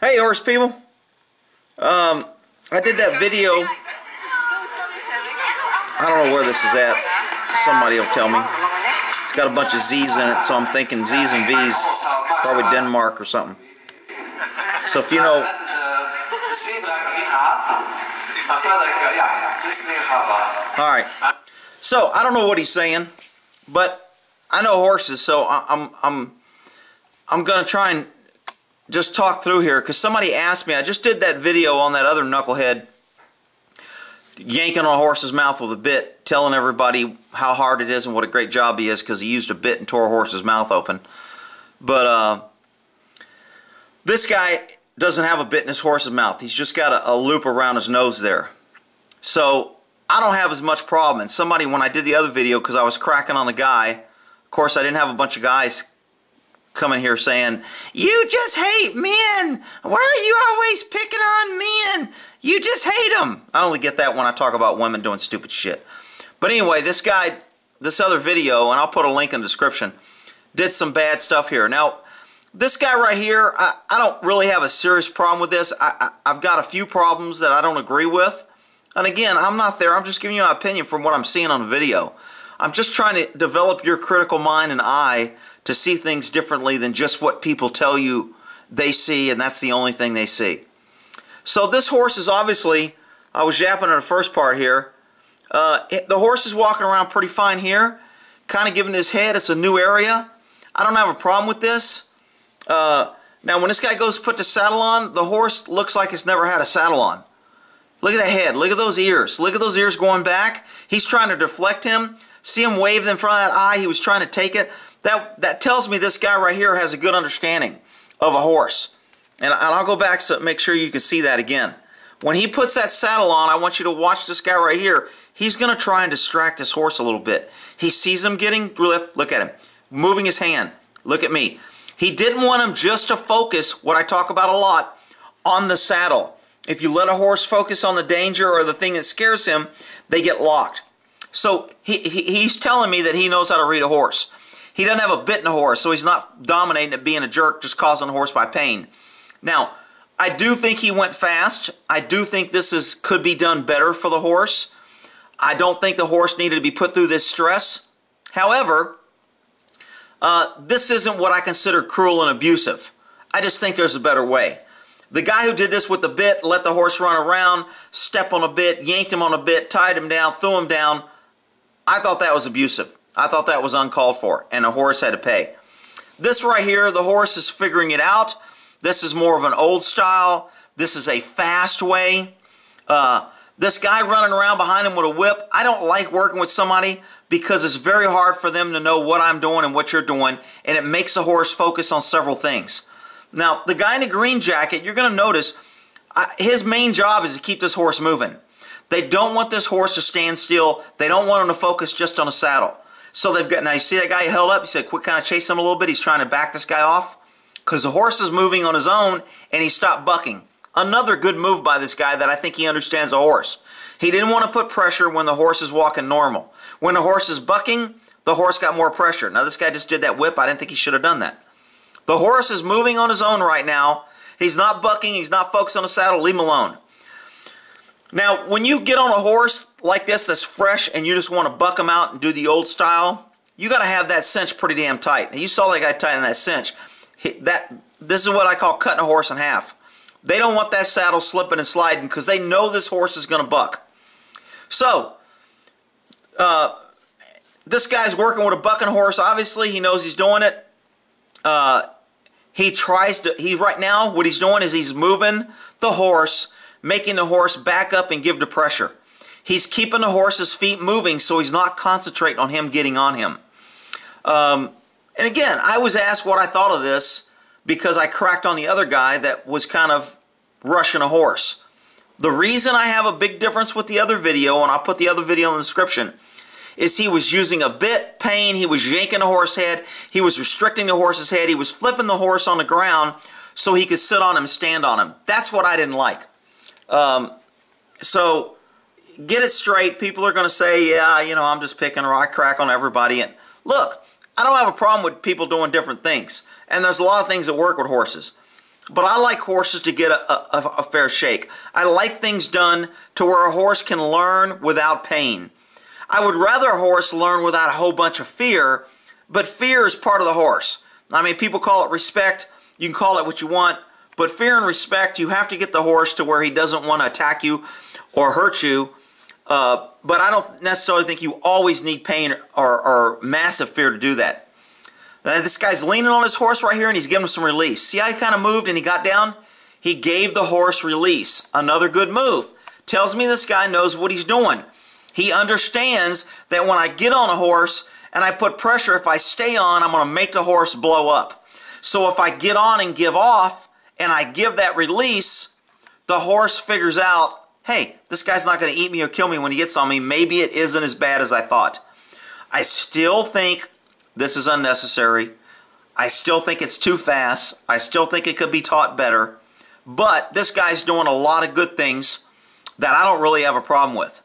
Hey, horse people. I did that video. I don't know where this is at. Somebody will tell me. It's got a bunch of Z's in it, so I'm thinking Z's and V's. Probably Denmark or something. So if you know... Alright. So, I don't know what he's saying, but I know horses, so I'm going to try and just talk through here, because somebody asked me. I just did that video on that other knucklehead yanking on a horse's mouth with a bit, telling everybody how hard it is and what a great job he is because he used a bit and tore a horse's mouth open. But this guy doesn't have a bit in his horse's mouth. He's just got a loop around his nose there. So I don't have as much problem. And somebody, when I did the other video, because I was cracking on the guy, of course I didn't have a bunch of guys coming here saying, "You just hate men. Why are you always picking on men? You just hate them." I only get that when I talk about women doing stupid shit. But anyway, this guy, this other video, and I'll put a link in the description, did some bad stuff here. Now, this guy right here, I don't really have a serious problem with this. I've got a few problems that I don't agree with. And again, I'm not there. I'm just giving you my opinion from what I'm seeing on the video. I'm just trying to develop your critical mind and eye to see things differently than just what people tell you they see, and that's the only thing they see. So this horse is obviously, I was yapping in the first part here, the horse is walking around pretty fine here, kind of giving his head. It's a new area. I don't have a problem with this. Now when this guy goes to put the saddle on, the horse looks like it's never had a saddle on. Look at that head. Look at those ears. Look at those ears going back. He's trying to deflect him. See him wave in front of that eye. He was trying to take it. That tells me this guy right here has a good understanding of a horse. And I'll go back so make sure you can see that again. When he puts that saddle on, I want you to watch this guy right here. He's going to try and distract this horse a little bit. He sees him getting lift. Look at him. Moving his hand. Look at me. He didn't want him just to focus, what I talk about a lot, on the saddle. If you let a horse focus on the danger or the thing that scares him, they get locked. So he's telling me that he knows how to read a horse. He doesn't have a bit in a horse, so he's not dominating it, being a jerk, just causing the horse by pain. Now, I do think he went fast. I do think this could be done better for the horse. I don't think the horse needed to be put through this stress. However, this isn't what I consider cruel and abusive. I just think there's a better way. The guy who did this with the bit, let the horse run around, step on a bit, yanked him on a bit, tied him down, threw him down, I thought that was abusive. I thought that was uncalled for, and the horse had to pay. This right here, the horse is figuring it out. This is more of an old style. This is a fast way. This guy running around behind him with a whip, I don't like working with somebody because it's very hard for them to know what I'm doing and what you're doing, and it makes the horse focus on several things. Now, the guy in the green jacket, you're going to notice, his main job is to keep this horse moving. They don't want this horse to stand still. They don't want him to focus just on a saddle. So they've got, now you see that guy held up, he said, quit kind of chase him a little bit. He's trying to back this guy off because the horse is moving on his own and he stopped bucking. Another good move by this guy that I think he understands the horse. He didn't want to put pressure when the horse is walking normal. When the horse is bucking, the horse got more pressure. Now this guy just did that whip. I didn't think he should have done that. The horse is moving on his own right now. He's not bucking. He's not focused on the saddle. Leave him alone. Now, when you get on a horse like this that's fresh and you just want to buck him out and do the old style, you got to have that cinch pretty damn tight. Now, you saw that guy tighten that cinch. This is what I call cutting a horse in half. They don't want that saddle slipping and sliding because they know this horse is going to buck. So, this guy's working with a bucking horse. Obviously, he knows he's doing it. Right now, what he's doing is he's moving the horse, making the horse back up and give the pressure. He's keeping the horse's feet moving so he's not concentrating on him getting on him. And again, I was asked what I thought of this because I cracked on the other guy that was kind of rushing a horse. The reason I have a big difference with the other video, and I'll put the other video in the description, is he was using a bit, pain, he was yanking the horse head, he was restricting the horse's head, he was flipping the horse on the ground so he could sit on him, stand on him. That's what I didn't like. So, get it straight. People are going to say, yeah, you know, I'm just picking or I crack on everybody. And look, I don't have a problem with people doing different things. And there's a lot of things that work with horses. but I like horses to get a fair shake. I like things done to where a horse can learn without pain. I would rather a horse learn without a whole bunch of fear, but fear is part of the horse. I mean, people call it respect. You can call it what you want, but fear and respect, you have to get the horse to where he doesn't want to attack you or hurt you. But I don't necessarily think you always need pain or massive fear to do that. Now, this guy's leaning on his horse right here, and he's giving him some release. See how he kind of moved and he got down? He gave the horse release. Another good move. Tells me this guy knows what he's doing. He understands that when I get on a horse and I put pressure, if I stay on, I'm going to make the horse blow up. So if I get on and give off, and I give that release, the horse figures out, hey, this guy's not going to eat me or kill me when he gets on me. Maybe it isn't as bad as I thought. I still think this is unnecessary. I still think it's too fast. I still think it could be taught better. But this guy's doing a lot of good things that I don't really have a problem with.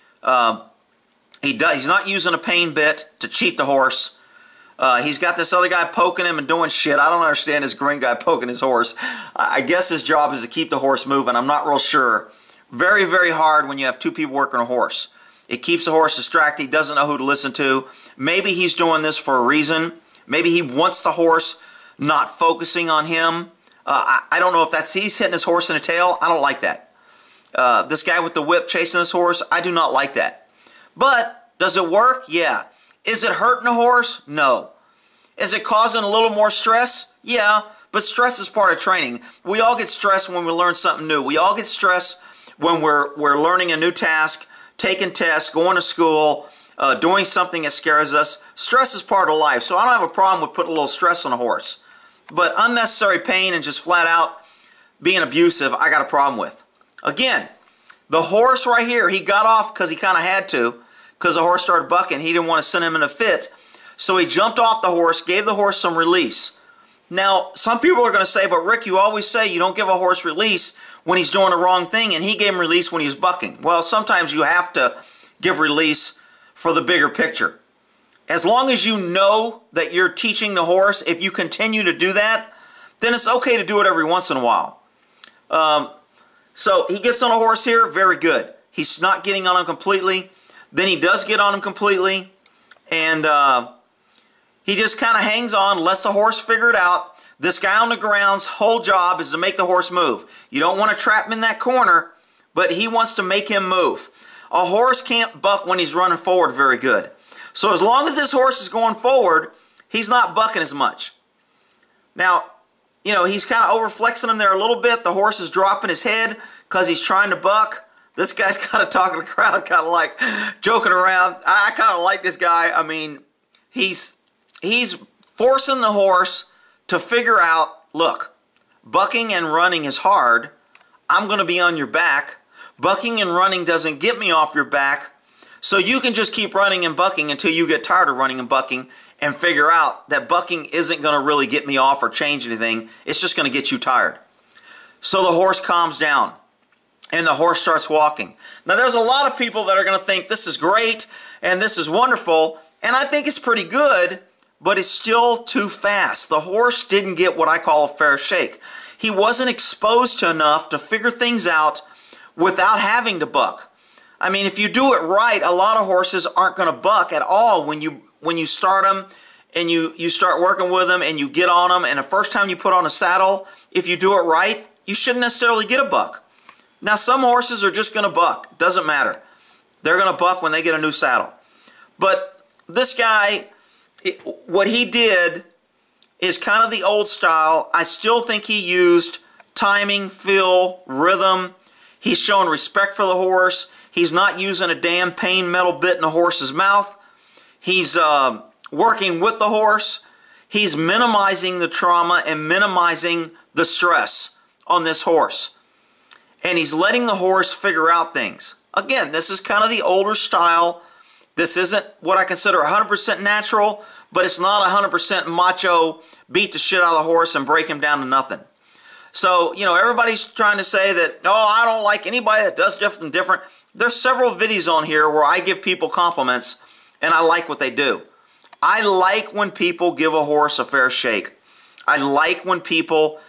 He's not using a pain bit to cheat the horse. He's got this other guy poking him and doing shit. I don't understand this green guy poking his horse. I guess his job is to keep the horse moving. I'm not real sure. Very, very hard when you have two people working a horse. It keeps the horse distracted. He doesn't know who to listen to. Maybe he's doing this for a reason. Maybe he wants the horse not focusing on him. I don't know if that's, he's hitting his horse in the tail. I don't like that. This guy with the whip chasing his horse, I do not like that. But does it work? Yeah. Is it hurting the horse? No. Is it causing a little more stress? Yeah, but stress is part of training. We all get stressed when we learn something new. We all get stressed when we're learning a new task, taking tests, going to school, doing something that scares us. Stress is part of life, so I don't have a problem with putting a little stress on a horse. But unnecessary pain and just flat out being abusive, I got a problem with. Again, the horse right here, he got off because he kind of had to, because the horse started bucking. He didn't want to send him in a fit. So he jumped off the horse, gave the horse some release. Now, some people are going to say, but Rick, you always say you don't give a horse release when he's doing the wrong thing, and he gave him release when he was bucking. Well, sometimes you have to give release for the bigger picture. As long as you know that you're teaching the horse, if you continue to do that, then it's okay to do it every once in a while. So he gets on a horse here, very good. He's not getting on him completely. Then he does get on him completely, and he just kind of hangs on, lets the horse figure it out. This guy on the ground's whole job is to make the horse move. You don't want to trap him in that corner, but he wants to make him move. A horse can't buck when he's running forward very good. So as long as this horse is going forward, he's not bucking as much. Now, you know, he's kind of over-flexing him there a little bit. The horse is dropping his head because he's trying to buck. This guy's kind of talking to the crowd, kind of like joking around. I kind of like this guy. I mean, he's forcing the horse to figure out, look, bucking and running is hard. I'm going to be on your back. Bucking and running doesn't get me off your back. So you can just keep running and bucking until you get tired of running and bucking and figure out that bucking isn't going to really get me off or change anything. It's just going to get you tired. So the horse calms down and the horse starts walking. Now there's a lot of people that are going to think this is great and this is wonderful, and I think it's pretty good, but it's still too fast. The horse didn't get what I call a fair shake. He wasn't exposed to enough to figure things out without having to buck. I mean, if you do it right, a lot of horses aren't going to buck at all when you start them and you start working with them and you get on them, and the first time you put on a saddle, if you do it right, you shouldn't necessarily get a buck. Now, some horses are just going to buck. Doesn't matter. They're going to buck when they get a new saddle. But this guy, what he did is kind of the old style. I still think he used timing, feel, rhythm. He's showing respect for the horse. He's not using a damn pain metal bit in the horse's mouth. He's working with the horse. He's minimizing the trauma and minimizing the stress on this horse. And he's letting the horse figure out things. Again, this is kind of the older style. This isn't what I consider 100% natural, but it's not 100% macho, beat the shit out of the horse and break him down to nothing. So, you know, everybody's trying to say that, oh, I don't like anybody that does something different. There's several videos on here where I give people compliments, and I like what they do. I like when people give a horse a fair shake. I like when people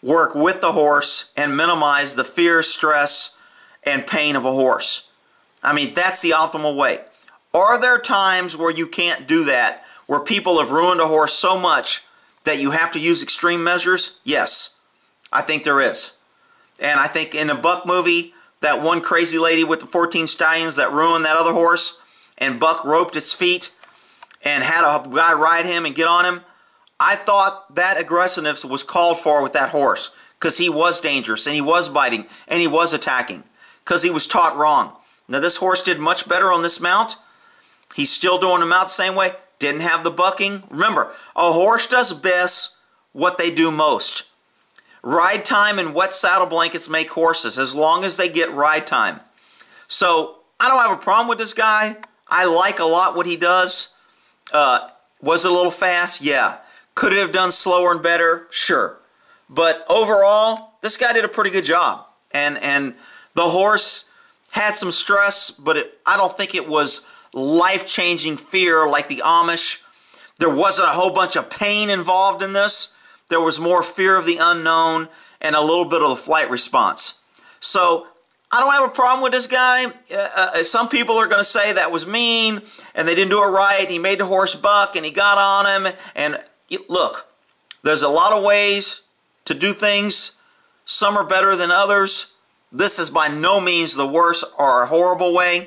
work with the horse and minimize the fear, stress, and pain of a horse. I mean, that's the optimal way. Are there times where you can't do that, where people have ruined a horse so much that you have to use extreme measures? Yes, I think there is. And I think in a Buck movie, that one crazy lady with the 14 stallions that ruined that other horse, and Buck roped its feet and had a guy ride him and get on him, I thought that aggressiveness was called for with that horse, because he was dangerous, and he was biting, and he was attacking, because he was taught wrong. Now this horse did much better on this mount. He's still doing the mount the same way. Didn't have the bucking. Remember, a horse does best what they do most. Ride time and wet saddle blankets make horses, as long as they get ride time. So I don't have a problem with this guy. I like a lot what he does. Was it a little fast? Yeah. Could it have done slower and better? Sure. But overall, this guy did a pretty good job. And the horse had some stress, but I don't think it was life-changing fear like the Amish. There wasn't a whole bunch of pain involved in this. There was more fear of the unknown and a little bit of the flight response. So I don't have a problem with this guy. Some people are going to say that was mean and they didn't do it right. He made the horse buck and he got on him. And look, there's a lot of ways to do things. Some are better than others. This is by no means the worst or a horrible way.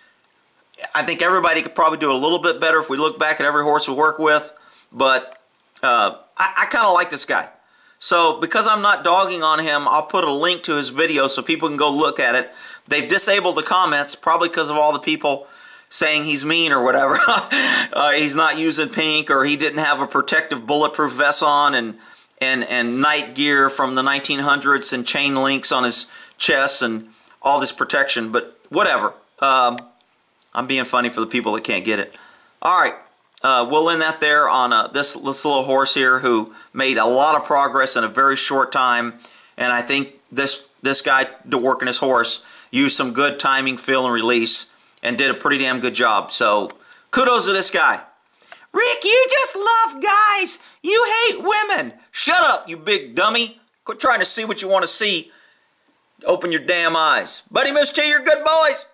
I think everybody could probably do a little bit better if we look back at every horse we work with. But I kind of like this guy. So because I'm not dogging on him, I'll put a link to his video so people can go look at it. They've disabled the comments, probably because of all the people saying he's mean or whatever. He's not using pink, or he didn't have a protective bulletproof vest on, and night gear from the 1900s and chain links on his chest and all this protection. But whatever. I'm being funny for the people that can't get it. All right. We'll end that there on this little horse here who made a lot of progress in a very short time. And I think this guy working his horse used some good timing, feel, and release and did a pretty damn good job. So kudos to this guy. Rick, you just love guys. You hate women. Shut up, you big dummy. Quit trying to see what you want to see. Open your damn eyes. Buddy Miss T, you're good boys.